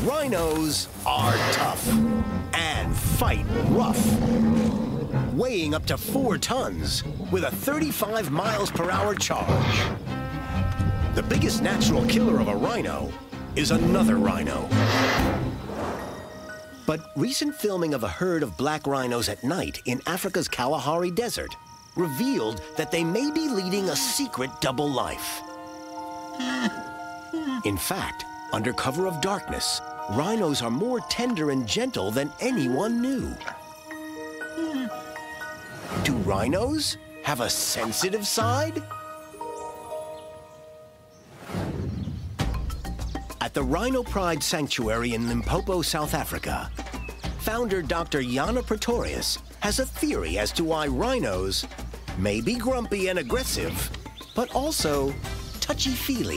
Rhinos are tough and fight rough. Weighing up to 4 tons with a 35 miles per hour charge. The biggest natural killer of a rhino is another rhino. But recent filming of a herd of black rhinos at night in Africa's Kalahari Desert revealed that they may be leading a secret double life. In fact, under cover of darkness, rhinos are more tender and gentle than anyone knew. Do rhinos have a sensitive side? At the Rhino Pride Sanctuary in Limpopo, South Africa, founder Dr. Jana Pretorius has a theory as to why rhinos may be grumpy and aggressive, but also touchy-feely.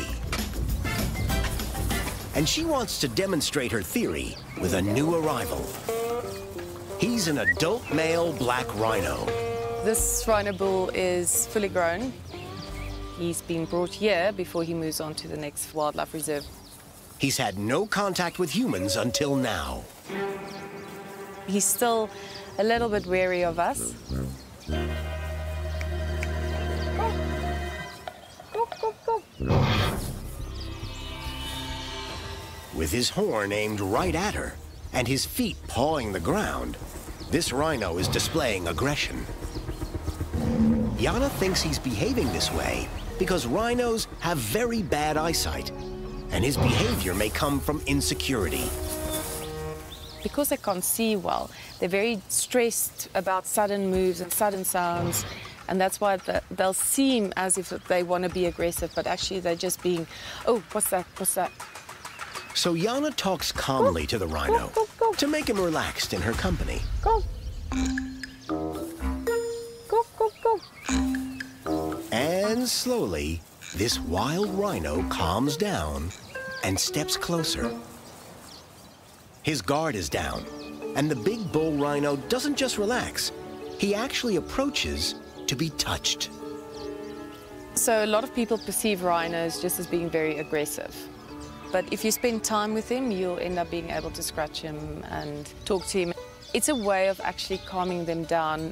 And she wants to demonstrate her theory with a new arrival. He's an adult male black rhino. This rhino bull is fully grown. He's been brought here before he moves on to the next wildlife reserve. He's had no contact with humans until now. He's still a little bit wary of us. With his horn aimed right at her and his feet pawing the ground, this rhino is displaying aggression. Jana thinks he's behaving this way because rhinos have very bad eyesight, and his behavior may come from insecurity. Because they can't see well, they're very stressed about sudden moves and sudden sounds, and that's why they'll seem as if they want to be aggressive, but actually they're just being, oh, what's that, what's that? So Jana talks calmly to the rhino to make him relaxed in her company. Go. Go, go, go. And slowly, this wild rhino calms down and steps closer. His guard is down, and the big bull rhino doesn't just relax. He actually approaches to be touched. So a lot of people perceive rhinos just as being very aggressive. But if you spend time with him, you'll end up being able to scratch him and talk to him. It's a way of actually calming them down.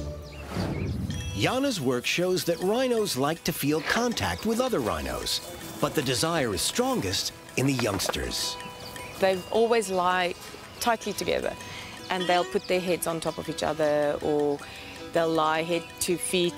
Jana's work shows that rhinos like to feel contact with other rhinos, but the desire is strongest in the youngsters. They always lie tightly together, and they'll put their heads on top of each other, or they'll lie head to feet.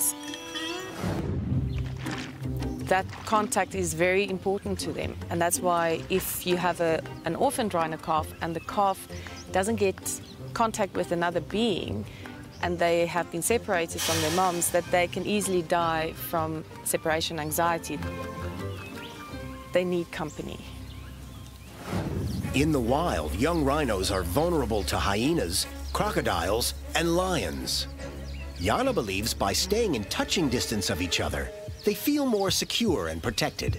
That contact is very important to them, and that's why if you have an orphaned rhino calf and the calf doesn't get contact with another being and they have been separated from their moms, that they can easily die from separation anxiety. They need company. In the wild, young rhinos are vulnerable to hyenas, crocodiles, and lions. Jana believes by staying in touching distance of each other, they feel more secure and protected.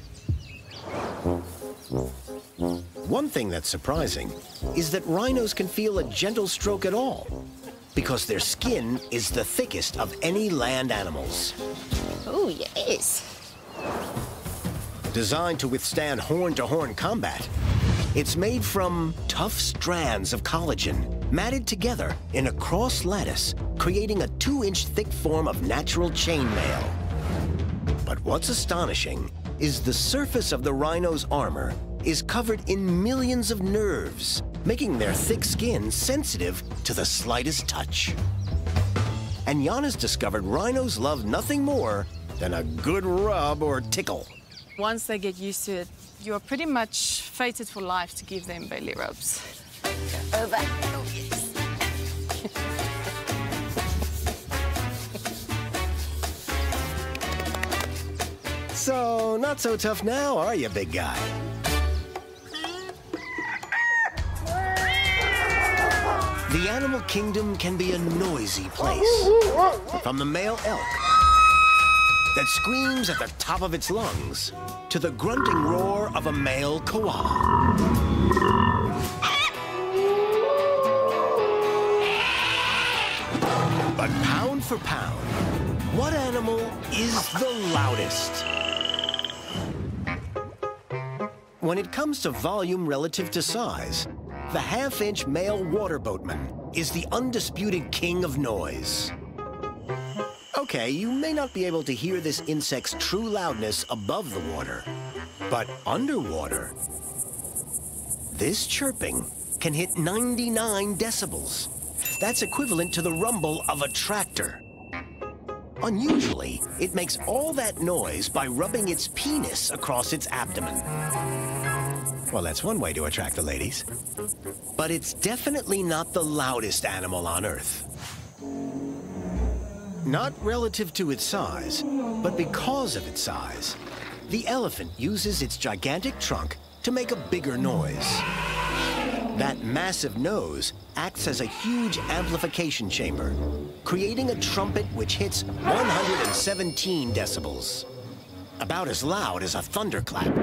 One thing that's surprising is that rhinos can feel a gentle stroke at all, because their skin is the thickest of any land animals. Oh, yes. Designed to withstand horn-to-horn combat, it's made from tough strands of collagen matted together in a cross lattice, creating a 2-inch thick form of natural chainmail. But what's astonishing is the surface of the rhino's armor is covered in millions of nerves, making their thick skin sensitive to the slightest touch. And Jana's discovered rhinos love nothing more than a good rub or tickle. Once they get used to it, you're pretty much fated for life to give them belly rubs. Over. Oh, yes. So, not so tough now, are you, big guy? The animal kingdom can be a noisy place. From the male elk that screams at the top of its lungs to the grunting roar of a male koala. But pound for pound, what animal is the loudest? When it comes to volume relative to size, the half-inch male water boatman is the undisputed king of noise. Okay, you may not be able to hear this insect's true loudness above the water, but underwater, this chirping can hit 99 decibels. That's equivalent to the rumble of a tractor. Unusually, it makes all that noise by rubbing its penis across its abdomen. Well, that's one way to attract the ladies. But it's definitely not the loudest animal on Earth. Not relative to its size, but because of its size. The elephant uses its gigantic trunk to make a bigger noise. That massive nose acts as a huge amplification chamber, creating a trumpet which hits 117 decibels. About as loud as a thunderclap.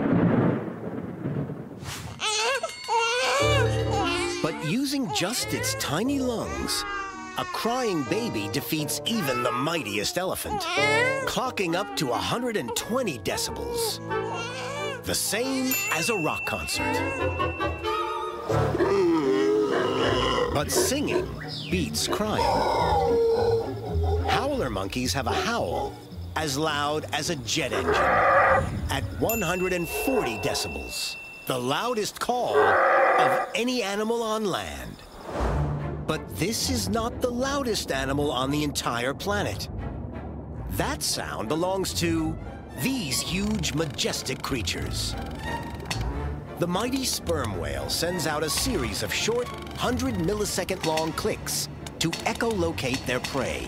But using just its tiny lungs, a crying baby defeats even the mightiest elephant, clocking up to 120 decibels. The same as a rock concert. But singing beats crying. Howler monkeys have a howl as loud as a jet engine at 140 decibels, the loudest call of any animal on land. But this is not the loudest animal on the entire planet. That sound belongs to these huge, majestic creatures. The mighty sperm whale sends out a series of short, 100-millisecond-long clicks to echolocate their prey.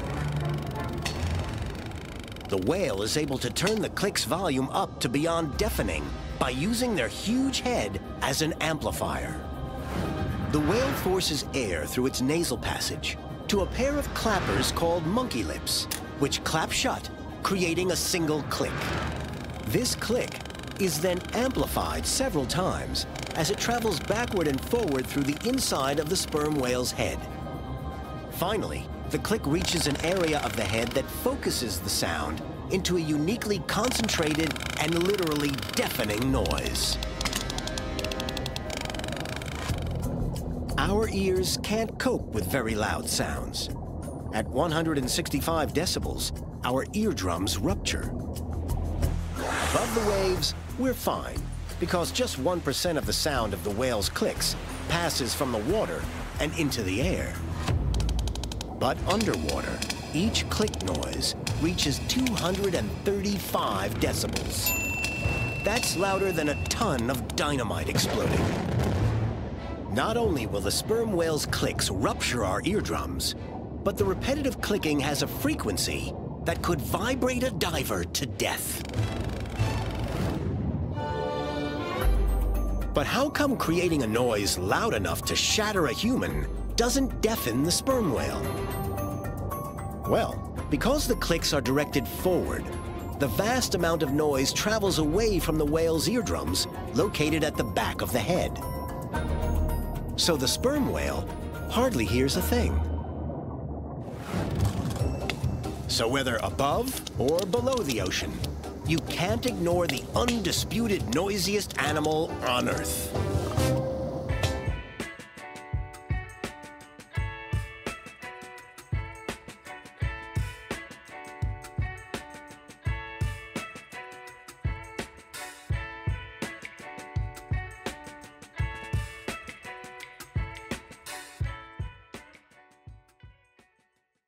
The whale is able to turn the click's volume up to beyond deafening by using their huge head as an amplifier. The whale forces air through its nasal passage to a pair of clappers called monkey lips, which clap shut, creating a single click. This click is then amplified several times as it travels backward and forward through the inside of the sperm whale's head. Finally, the click reaches an area of the head that focuses the sound into a uniquely concentrated and literally deafening noise. Our ears can't cope with very loud sounds. At 165 decibels, our eardrums rupture. Above the waves, we're fine, because just 1% of the sound of the whale's clicks passes from the water and into the air. But underwater, each click noise reaches 235 decibels. That's louder than a ton of dynamite exploding. Not only will the sperm whale's clicks rupture our eardrums, but the repetitive clicking has a frequency that could vibrate a diver to death. But how come creating a noise loud enough to shatter a human doesn't deafen the sperm whale? Well, because the clicks are directed forward, the vast amount of noise travels away from the whale's eardrums, located at the back of the head. So the sperm whale hardly hears a thing. So whether above or below the ocean, you can't ignore the undisputed noisiest animal on Earth.